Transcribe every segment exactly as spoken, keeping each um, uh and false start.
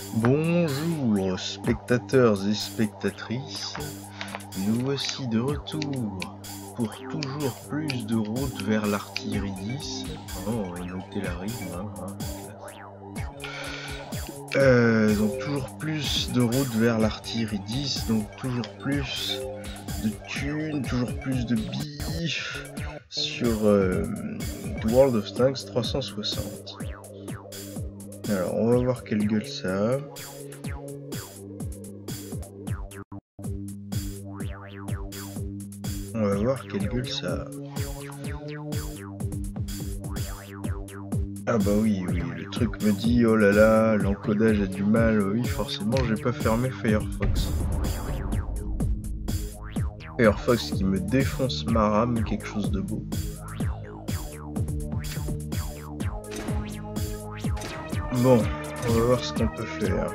Bonjour spectateurs et spectatrices, nous voici de retour pour toujours plus de route vers l'artillerie dix. Oh, notez la rime, hein, hein. Euh, donc toujours plus de route vers l'artillerie dix, donc toujours plus de thunes, toujours plus de bif sur euh, World of Tanks trois cent soixante. Alors on va voir quelle gueule ça a. On va voir quelle gueule ça a. Ah bah oui, oui, le truc me dit oh là là, l'encodage a du mal, oui forcément j'ai pas fermé Firefox. Firefox qui me défonce ma RAM, quelque chose de beau. Bon, on va voir ce qu'on peut faire.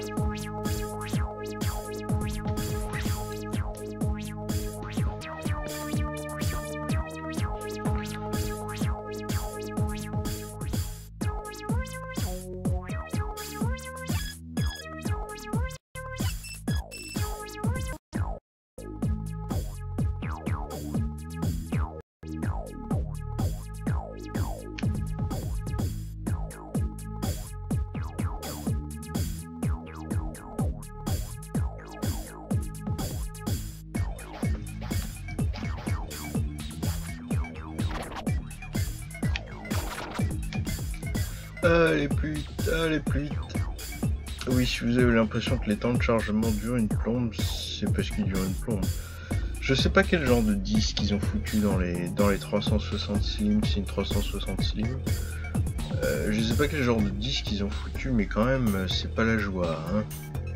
Allez plus vite, allez plus vite. Oui, si vous avez l'impression que les temps de chargement durent une plombe, c'est parce qu'ils durent une plombe. Je sais pas quel genre de disque ils ont foutu dans les dans les trois cent soixante Slim, c'est une trois cent soixante Slim. Euh, je sais pas quel genre de disque ils ont foutu, mais quand même, c'est pas la joie, hein.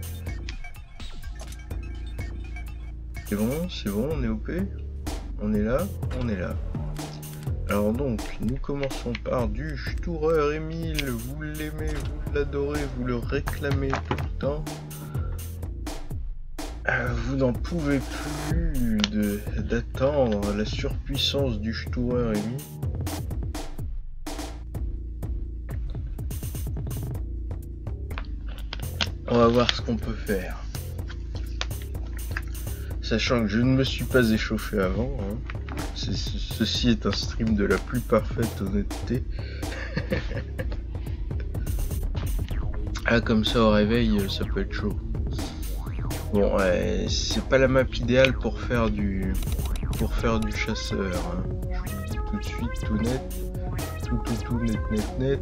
C'est bon, c'est bon, on est O P. On est là, on est là. Alors donc, nous commençons par du Stourer Emile, vous l'aimez, vous l'adorez, vous le réclamez tout le temps. Euh, vous n'en pouvez plus d'attendre la surpuissance du Stourer Emile. On va voir ce qu'on peut faire. Sachant que je ne me suis pas échauffé avant, hein. C ceci est un stream de la plus parfaite honnêteté. Ah, comme ça au réveil, ça peut être chaud. Bon, ouais, c'est pas la map idéale pour faire du pour faire du chasseur, hein. Je vous le dis tout de suite, tout net, tout tout tout net net net.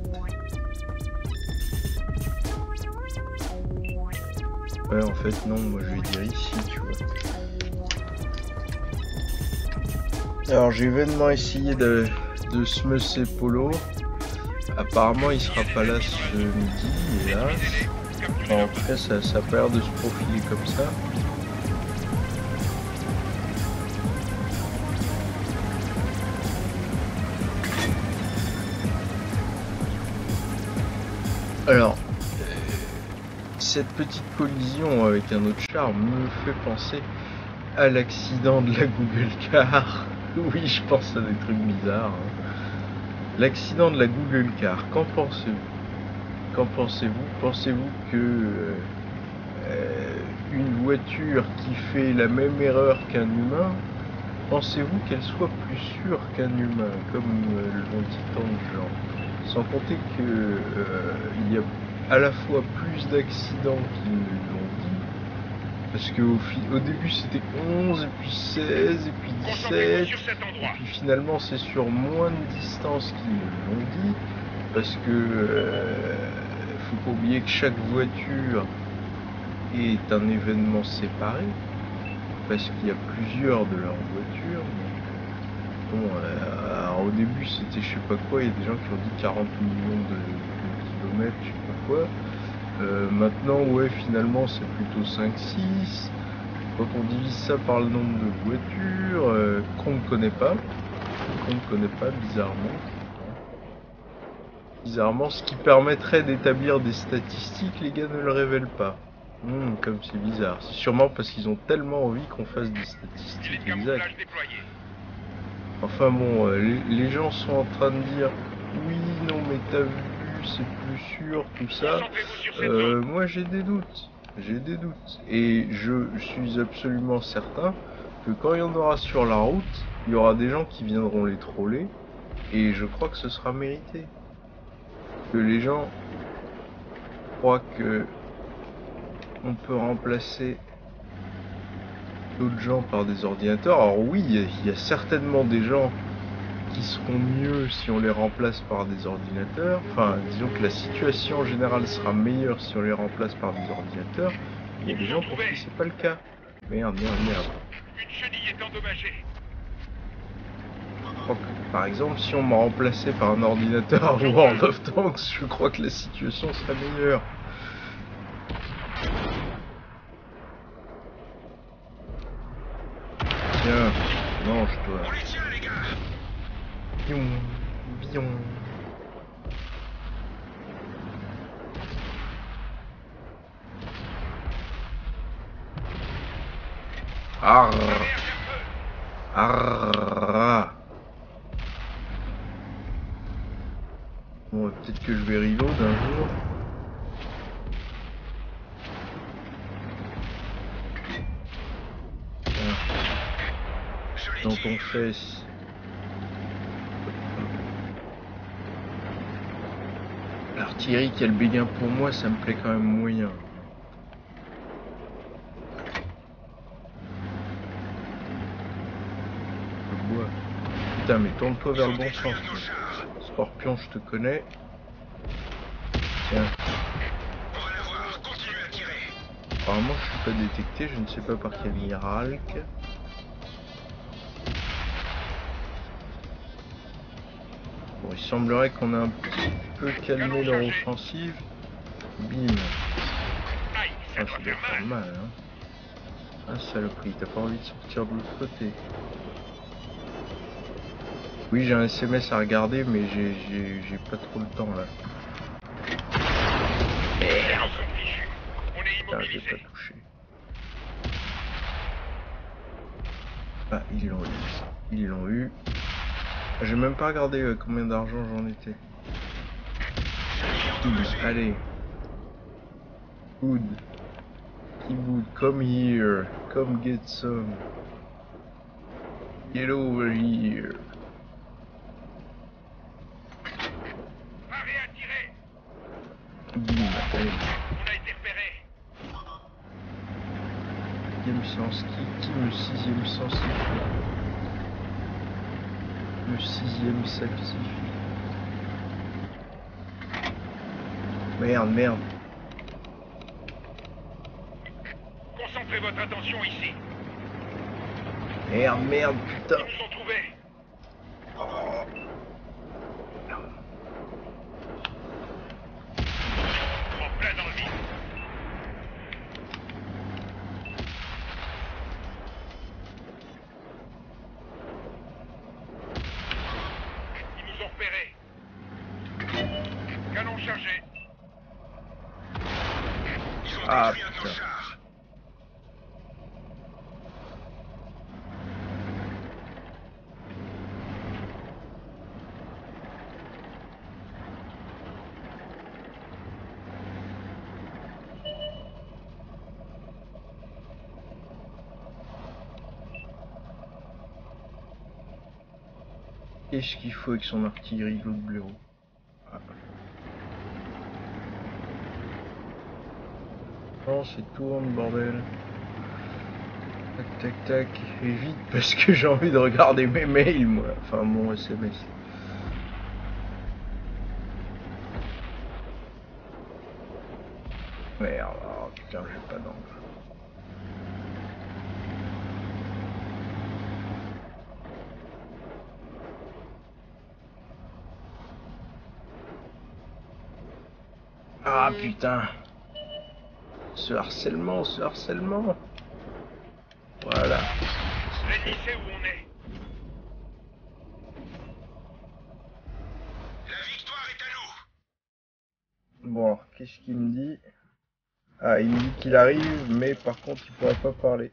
Ouais, en fait non, moi je vais dire ici, tu vois. Alors j'ai vainement essayé de, de smusser Polo. Apparemment il sera pas là ce midi, hélas. Enfin, en tout cas ça, ça a pas l'air de se profiler comme ça. Alors, cette petite collision avec un autre char me fait penser à l'accident de la Google Car. Oui, je pense à des trucs bizarres. Hein. L'accident de la Google Car, qu'en pensez-vous? Qu'en pensez-vous? Pensez-vous que euh, une voiture qui fait la même erreur qu'un humain, pensez-vous qu'elle soit plus sûre qu'un humain, comme euh, l'ont dit tant de gens? Sans compter que euh, il y a à la fois plus d'accidents qu'ils ne l'ont dit. Parce qu'au au début c'était onze, et puis seize, et puis dix-sept, et puis finalement c'est sur moins de distance qu'ils l'ont dit, parce que euh, faut pas oublier que chaque voiture est un événement séparé, parce qu'il y a plusieurs de leurs voitures. Bon, euh, alors au début c'était je sais pas quoi, il y a des gens qui ont dit quarante millions de, de kilomètres, je sais pas quoi. Euh, maintenant, ouais, finalement, c'est plutôt cinq six. Quand on divise ça par le nombre de voitures, euh, qu'on ne connaît pas, qu'on ne connaît pas, bizarrement. Bizarrement, ce qui permettrait d'établir des statistiques, les gars ne le révèlent pas. Mmh, comme c'est bizarre. C'est sûrement parce qu'ils ont tellement envie qu'on fasse des statistiques exactes. Enfin bon, euh, les, les gens sont en train de dire, oui, non, mais t'as vu, c'est plus sûr, tout ça. Euh, moi j'ai des doutes, j'ai des doutes. Et je suis absolument certain que quand il y en aura sur la route, il y aura des gens qui viendront les troller. Et je crois que ce sera mérité. Que les gens croient que on peut remplacer d'autres gens par des ordinateurs. Alors oui, il y a certainement des gens qui seront mieux si on les remplace par des ordinateurs. Enfin, disons que la situation en général sera meilleure si on les remplace par des ordinateurs. Il y a des gens pour qui c'est pas le cas. Merde, merde, merde. Une chenille est endommagée. Je crois que, par exemple, si on m'a remplacé par un ordinateur à World of Tanks, je crois que la situation serait meilleure. Tiens, mange-toi. On les tient, les gars. Bion, bion. Arrrr. Arrrr. Bon, peut-être que je vais reload un jour. Tiens. Dans ton fesse. L'artillerie qui a le béguin pour moi, ça me plaît quand même moyen. Le bois. Putain, mais tourne-toi vers le bon sens. Scorpion, je te connais. Tiens. Apparemment, je suis pas détecté, je ne sais pas par quel miracle. Bon, il semblerait qu'on ait un petit peu calmé leur offensive. Bim. Ah, ça doit faire mal, hein. Ah, saloperie, t'as pas envie de sortir de l'autre côté. Oui, j'ai un S M S à regarder, mais j'ai pas trop le temps, là. Merde. Putain, j'ai pas touché. Ah, ils l'ont eu. Ils l'ont eu. J'ai même pas regardé euh, combien d'argent j'en étais. Allez. Good. Kiboud, come here. Come get some. Get over here. Bim, allez. On a été repéré. Sixième sens, qui, qui le sixième sens le sixième sacrifie. Merde, merde. Concentrez votre attention ici. Merde, merde, putain. Ils nous ont trouvés. En plein dans le vide. Ils nous ont repérés. Canon chargé. Ils ont Ah, détruit un de nos putain. chars. Qu'est-ce qu'il faut avec son artillerie, l'autre blaireau? Ah. Non, c'est tourne, bordel. Tac, tac, tac. Et vite, parce que j'ai envie de regarder mes mails, moi. Enfin, mon S M S. Merde, oh, putain, j'ai pas d'angle. Ah putain. Ce harcèlement, ce harcèlement. Voilà. L'ennemi sait où on est. La victoire est à nous. Bon, alors, qu'est-ce qu'il me dit? Ah, il me dit qu'il arrive, mais par contre, il pourra pas parler.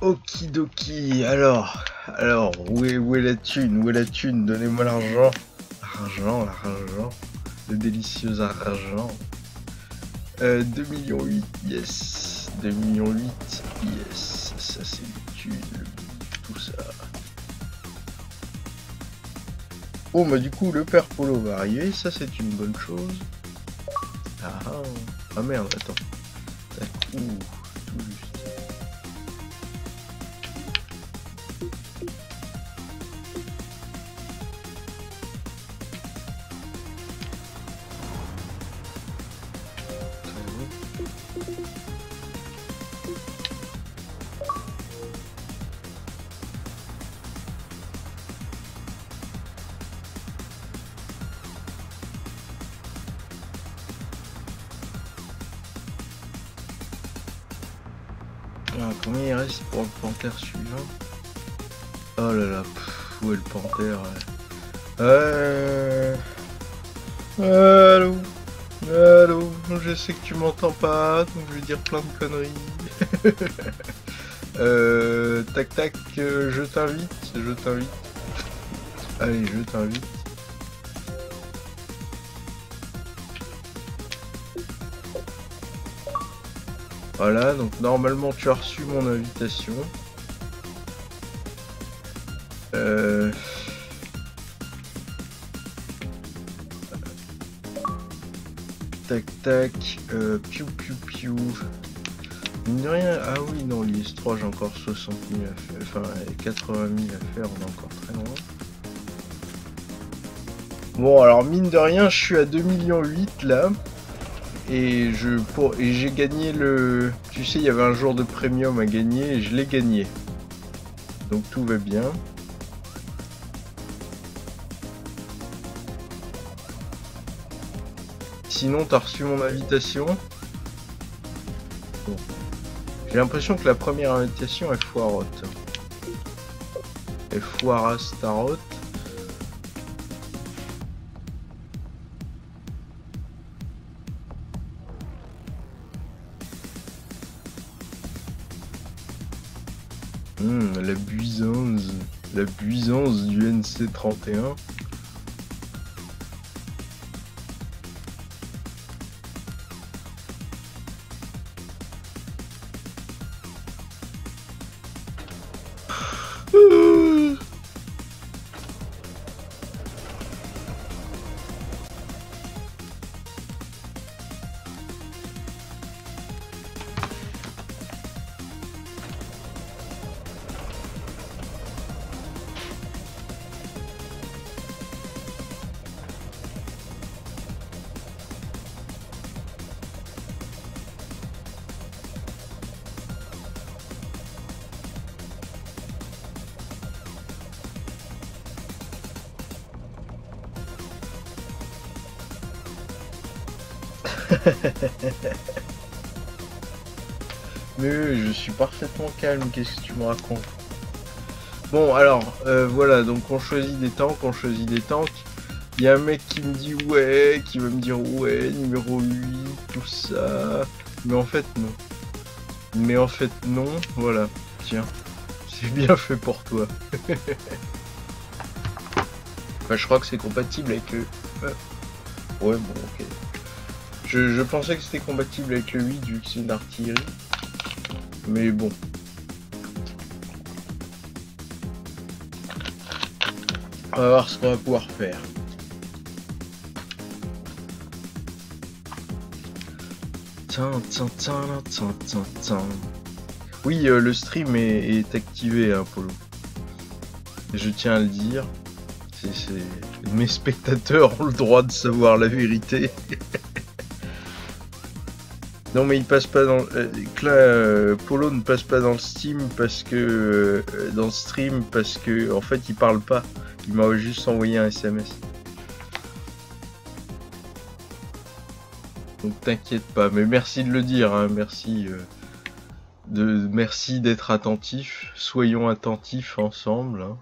Okidoki, alors, alors, où est, où est la thune, où est la thune, donnez-moi l'argent, l'argent, l'argent, le délicieux argent, euh, deux millions huit, yes, deux millions huit, yes, ça c'est les thunes, tout ça. Oh, bah du coup, le père Polo va arriver, ça c'est une bonne chose. Ah, ah, ah merde, attends, tac, ouh, tout juste. Alors, combien il reste pour le panthère suivant? Oh là là, pff, où est le panthère? Euh... Allô? Allô? Je sais que tu m'entends pas, donc je vais dire plein de conneries. euh... Tac tac, euh, je t'invite, je t'invite. Allez, je t'invite. Voilà, donc normalement tu as reçu mon invitation. Euh... Tac tac, euh, piou piou piou. Mine de rien, ah oui non, l'I S trois j'ai encore soixante mille à faire, enfin quatre-vingt mille à faire, on est encore très loin. Bon alors mine de rien, je suis à deux millions huit là. Et je pour et j'ai gagné le, tu sais, il y avait un jour de premium à gagner et je l'ai gagné, donc tout va bien. Sinon t'as reçu mon invitation? Bon. J'ai l'impression que la première invitation est foirote, elle foira starote. Mmh, la puissance, la puissance du N C trente et un. Mais oui, je suis parfaitement calme, qu'est-ce que tu me racontes? Bon alors, euh, voilà, donc on choisit des tanks, on choisit des tanks. Il y a un mec qui me dit ouais, qui va me dire ouais, numéro huit, tout ça. Mais en fait non. Mais en fait non, voilà, tiens, c'est bien fait pour toi. Enfin, je crois que c'est compatible avec le... Ouais, bon, ok. Je, je pensais que c'était compatible avec le huit vu que c'est une artillerie. Mais bon. On va voir ce qu'on va pouvoir faire. Tin, tin, tin, tin, tin, tin. Oui, euh, le stream est, est activé, hein, Polo. Je tiens à le dire. C'est, c'est... Mes spectateurs ont le droit de savoir la vérité. Non mais il passe pas dans... Euh, là, euh, Polo ne passe pas dans le Steam parce que... Euh, dans le stream parce que... En fait, il parle pas. Il m'a juste envoyé un S M S. Donc t'inquiète pas. Mais merci de le dire, hein. Merci... Euh, de, merci d'être attentif. Soyons attentifs ensemble, hein.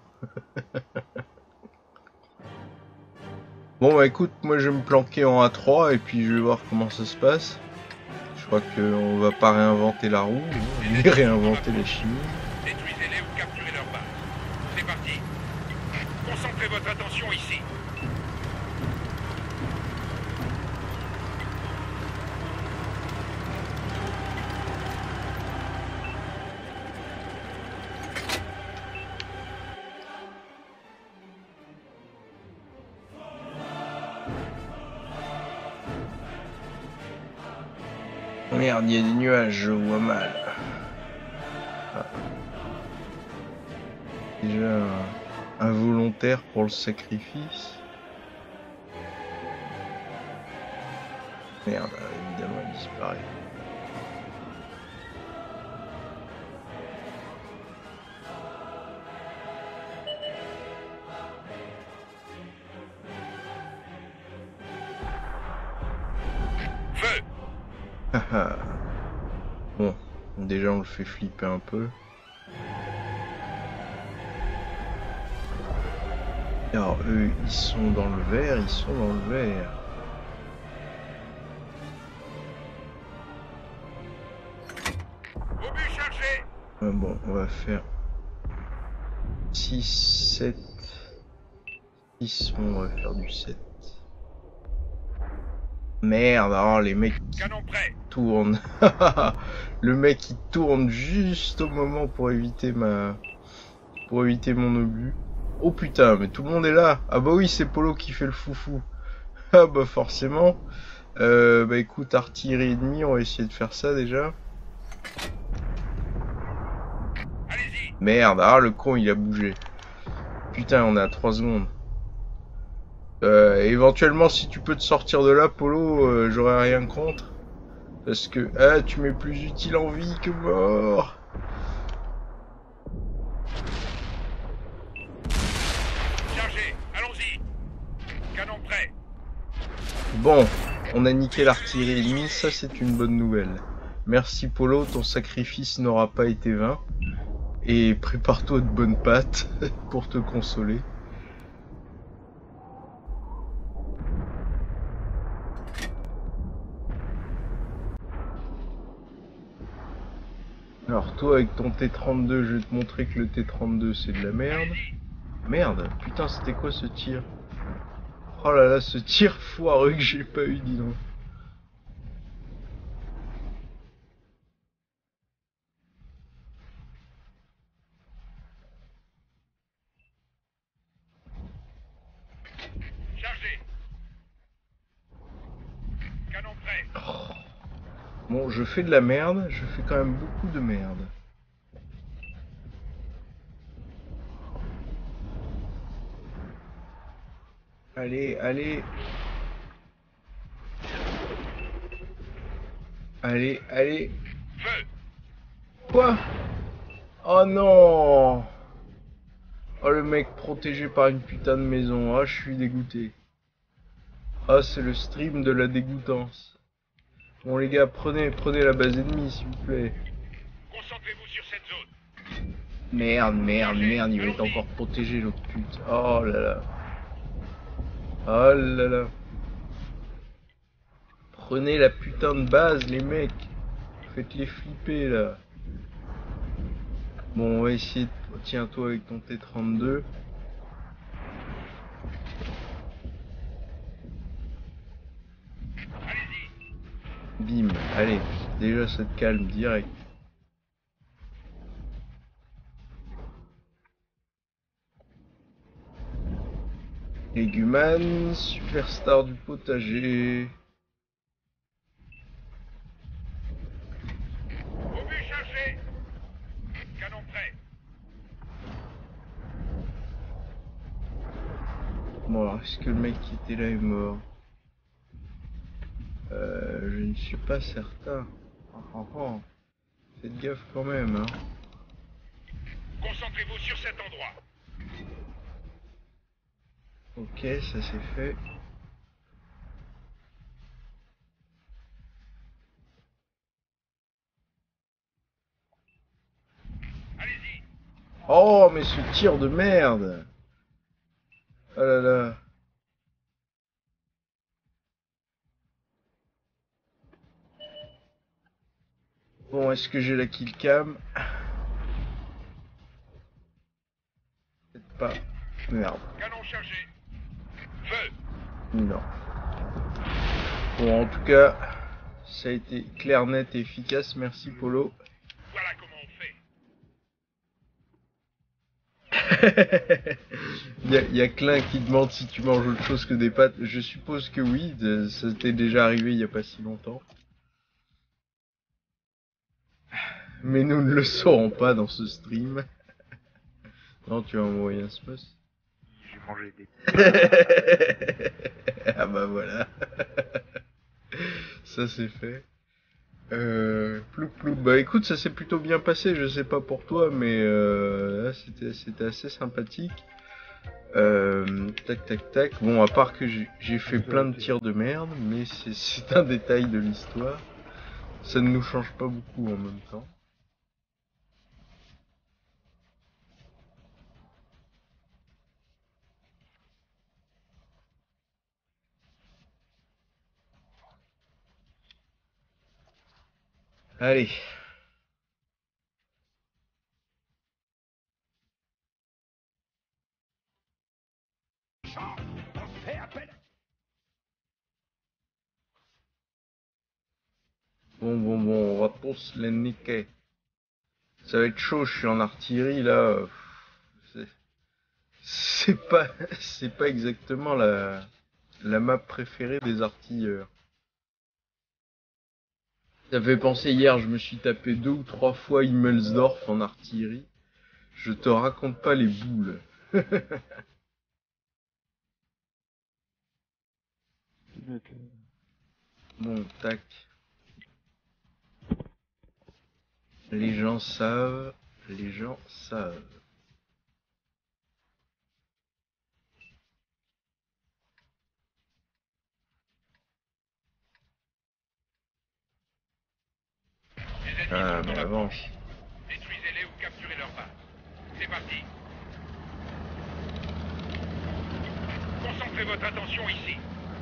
Bon bah écoute, moi je vais me planquer en A trois et puis je vais voir comment ça se passe. Je crois qu'on va pas réinventer la roue, ni réinventer les chimies. Concentrez votre attention ici. Merde, il y a des nuages, je vois mal. Ah. Déjà un, un volontaire pour le sacrifice. Merde, évidemment, il disparaît. Feu! Bon, déjà on le fait flipper un peu. Alors eux, ils sont dans le vert, ils sont dans le vert. Obus chargé! Ah bon, on va faire six, sept, six, on va faire du sept. Merde, oh, les mecs Canon prêt! tournent. Le mec il tourne juste au moment pour éviter ma... pour éviter mon obus. Oh putain, mais tout le monde est là. Ah bah oui, c'est Polo qui fait le foufou. Ah bah forcément. Euh, bah écoute, artillerie ennemie, on va essayer de faire ça déjà. Allez-y! Merde, ah le con il a bougé. Putain, on est à trois secondes. Euh, éventuellement, si tu peux te sortir de là, Polo, euh, j'aurais rien contre. Parce que, ah, tu m'es plus utile en vie que mort. Chargé! Allons-y! Canon prêt! Bon, on a niqué l'artillerie ennemie, ça c'est une bonne nouvelle. Merci Polo, ton sacrifice n'aura pas été vain. Et prépare-toi de bonnes pâtes pour te consoler. Alors toi avec ton T trente-deux, je vais te montrer que le T trente-deux c'est de la merde. Merde, putain c'était quoi ce tir? Oh là là, ce tir foireux que j'ai pas eu, dis donc. Chargé! Canon prêt! Oh. Bon, je fais de la merde, je fais quand même beaucoup de merde. Allez, allez. Allez, allez. Feu! Quoi? Oh non! Oh le mec protégé par une putain de maison. Ah, je suis dégoûté. Ah, c'est le stream de la dégoûtance. Bon les gars, prenez, prenez la base ennemie s'il vous plaît. Concentrez-vous sur cette zone. Merde, merde, merde, il va être encore protégé l'autre pute. Oh là là. Oh là là. Prenez la putain de base les mecs. Faites-les flipper là. Bon, on va essayer de... Tiens-toi avec ton T trente-deux. Bim, allez, déjà ça te calme direct. Légumane, superstar du potager. Obus chargé! Canon prêt! Bon alors, est-ce que le mec qui était là est mort? Euh, je ne suis pas certain. Oh, oh, oh. Faites gaffe quand même, hein. Concentrez-vous sur cet endroit. Ok, ça c'est fait. Allez-y! Oh, mais ce tir de merde! Oh là là. Bon, est-ce que j'ai la kill cam? Peut-être pas. Merde. Canon chargés. Feu. Non. Bon, en tout cas, ça a été clair, net et efficace. Merci, Polo. Voilà comment on fait. Il y a, il y a Klein qui demande si tu manges autre chose que des pâtes. Je suppose que oui, de- ça t'est déjà arrivé il y a pas si longtemps. Mais nous ne le saurons pas dans ce stream. Non, tu as envoyé un smus. J'ai mangé des... Ah bah voilà. Ça c'est fait. Euh, ploup ploup. Bah écoute, ça s'est plutôt bien passé, je sais pas pour toi, mais euh, là, c'était c'était assez sympathique. Euh, tac tac tac. Bon, à part que j'ai j'ai fait plein de tirs de merde, mais c'est c'est un détail de l'histoire. Ça ne nous change pas beaucoup en même temps. Allez. Bon, bon, bon, on va tous les niquer. Ça va être chaud, je suis en artillerie là. C'est c'est pas, c'est pas exactement la, la map préférée des artilleurs. Ça fait penser hier, je me suis tapé deux ou trois fois Himmelsdorf en artillerie. Je te raconte pas les boules. Bon, tac. Les gens savent, les gens savent. Les ennemis Ah, sont mais en avance. approche. Détruisez-les ou capturez leur base. C'est parti. Concentrez votre attention ici.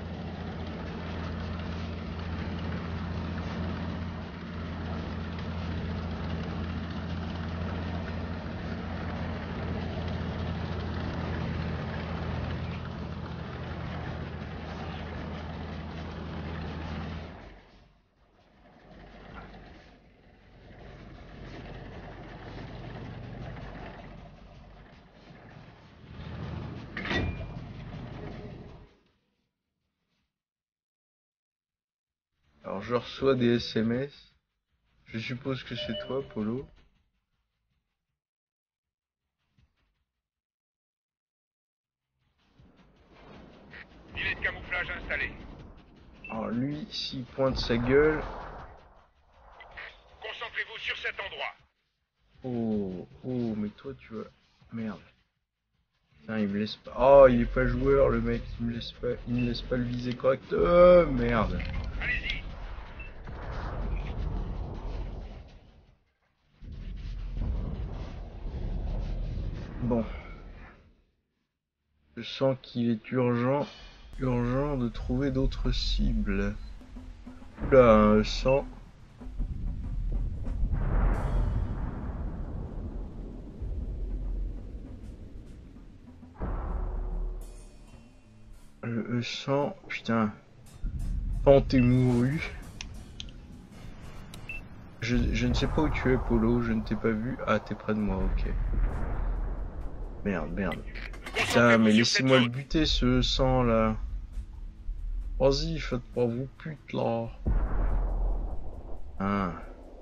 Alors je reçois des S M S. Je suppose que c'est toi, Polo. Filet de camouflage installé. Alors lui, s'il pointe sa gueule... Concentrez-vous sur cet endroit. Oh, oh, mais toi tu vas... Merde. Putain, il me laisse pas... Oh, il est pas joueur, le mec. Il me laisse pas, il me laisse pas le viser correct. Oh, merde. Allez-y. Bon. Je sens qu'il est urgent, urgent de trouver d'autres cibles. Oula, un sang. Le E cent, putain. Pente est mouru. Je, je ne sais pas où tu es, Polo, je ne t'ai pas vu. Ah, t'es près de moi, ok. Merde, merde. Putain, mais laissez-moi le buter, ce E cent, là. Vas-y, faites pas vos putes, là. Ah.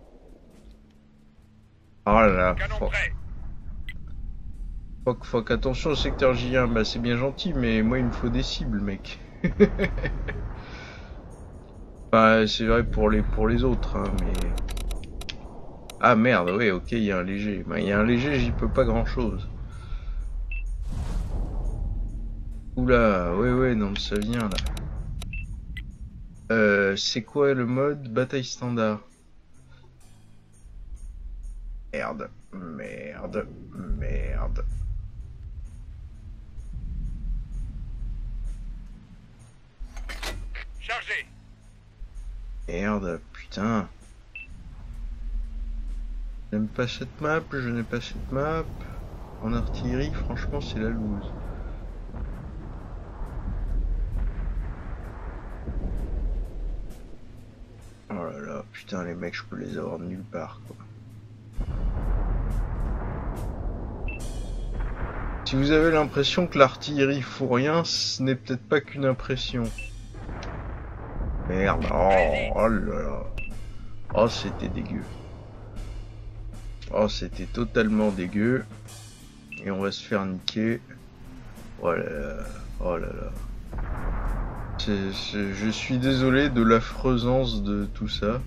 Oh là là, Canon fuck. prêt. Fuck, fuck, attention au secteur J un, bah c'est bien gentil, mais moi il me faut des cibles, mec. Bah, c'est vrai pour les, pour les autres, hein, mais... Ah merde, ouais, ok, il y a un léger. Bah, il y a un léger, j'y peux pas grand chose. Oula, ouais, ouais, non, ça vient là. Euh, c'est quoi le mode bataille standard? Merde, merde, merde. Chargez. Merde, putain. J'aime pas cette map, je n'ai pas cette map. En artillerie, franchement, c'est la loose. Oh là là, putain, les mecs, je peux les avoir nulle part, quoi. Si vous avez l'impression que l'artillerie fout rien, ce n'est peut-être pas qu'une impression. Merde, oh, oh là là. Oh, c'était dégueu. Oh, c'était totalement dégueu. Et on va se faire niquer. Oh là là. Oh là là. C'est, c'est, je suis désolé de l'affreusance de tout ça.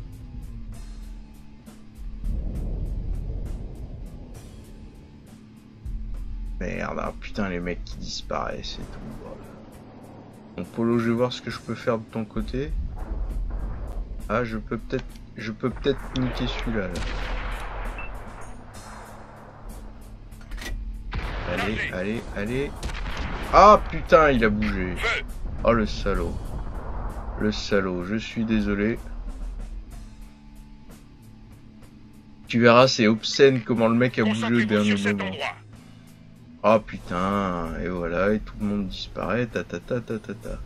Merde, ah, putain, les mecs qui disparaissent et tout. Bon, Polo, je vais voir ce que je peux faire de ton côté. Ah, je peux peut-être, je peux peut-être niquer celui-là. Là. Allez, allez, allez. Ah, putain, il a bougé. Oh, le salaud. Le salaud, je suis désolé. Tu verras, c'est obscène comment le mec a bougé au dernier moment. Ah putain, et voilà, et tout le monde disparaît, ta ta ta ta ta ta.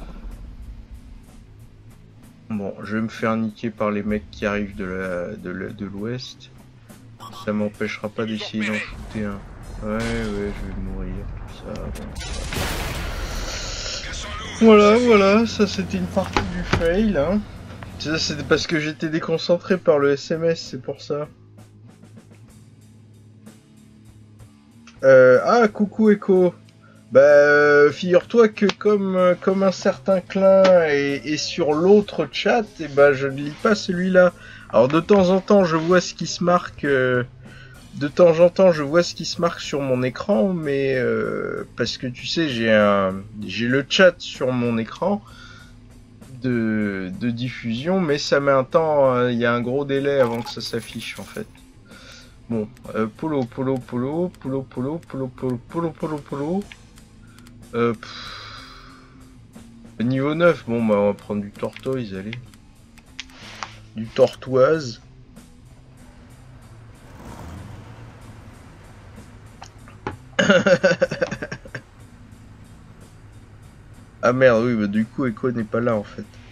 Bon, je vais me faire niquer par les mecs qui arrivent de la de la, de l'ouest. Ça m'empêchera pas d'essayer d'en shooter un. Ouais, ouais, je vais mourir, tout ça. Bon. Voilà, voilà, ça c'était une partie du fail, hein. Ça c'était parce que j'étais déconcentré par le S M S, c'est pour ça. Euh, ah, coucou Echo. Bah, euh, figure-toi que comme, euh, comme un certain Klein est, est sur l'autre chat, et bah, je ne lis pas celui-là. Alors de temps en temps, je vois ce qui se marque. Euh, de temps en temps, je vois ce qui se marque sur mon écran, mais euh, parce que tu sais, j'ai un, j'ai le chat sur mon écran de, de diffusion, mais ça met un temps. Il euh, y a un gros délai avant que ça s'affiche en fait. Bon, euh, polo, polo, polo, polo, polo, polo, polo, polo, polo, polo. Euh, niveau neuf, bon, bah, on va prendre du tortoise, allez. Du tortoise. Ah merde, oui, bah du coup, Echo n'est pas là en fait.